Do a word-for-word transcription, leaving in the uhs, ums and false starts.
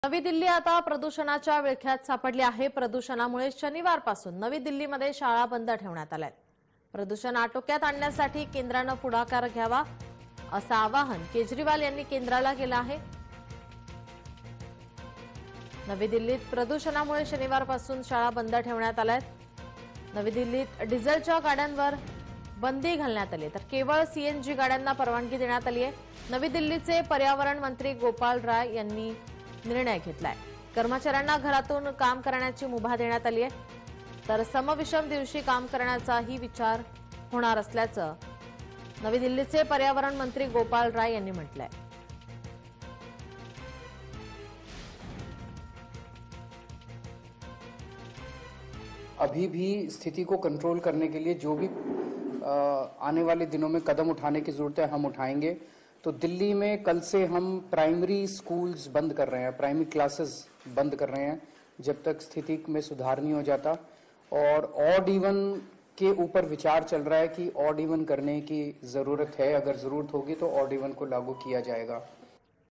नवी दिल्ली आता प्रदूषणाच्या विळख्यात सापडली आहे। प्रदूषणामुळे शनिवारपासून नवी दिल्लीमध्ये शाळा बंद ठेवण्यात आल्या। प्रदूषण आटोक्यात आणण्यासाठी केंद्राने पुढाकार घ्यावा असं आवाहन केजरीवाल यांनी केंद्राला केलं आहे। नवी दिल्लीत प्रदूषणामुळे शनिवारपासून शाळा बंद ठेवण्यात आल्या। नवी दिल्लीत डिझेलच्या गाड्यांवर बंदी घालण्यात आली तर केवळ सीएनजी गाड्यांना परवानगी देण्यात आली आहे। नवी दिल्लीचे पर्यावरण मंत्री गोपाल राय यांनी निर्णय घेतलाय। कर्मचाऱ्यांना घरातून काम करण्याची मुभा देण्यात आली आहे तर समविषम दिवशी काम करण्याचाही विचार होणार असल्याचं नवी दिल्लीचे पर्यावरण मंत्री गोपाल राय यांनी म्हटलंय। अभी भी स्थिति को कंट्रोल करने के लिए जो भी आ, आने वाले दिनों में कदम उठाने की जरूरत है हम उठाएंगे। तो दिल्ली में कल से हम प्राइमरी स्कूल्स बंद कर रहे हैं, प्राइमरी क्लासेस बंद कर रहे हैं जब तक स्थिति में सुधार नहीं हो जाता। और ऑड इवन के ऊपर विचार चल रहा है कि ऑड इवन करने की जरूरत है, अगर जरूरत होगी तो ऑड इवन को लागू किया जाएगा।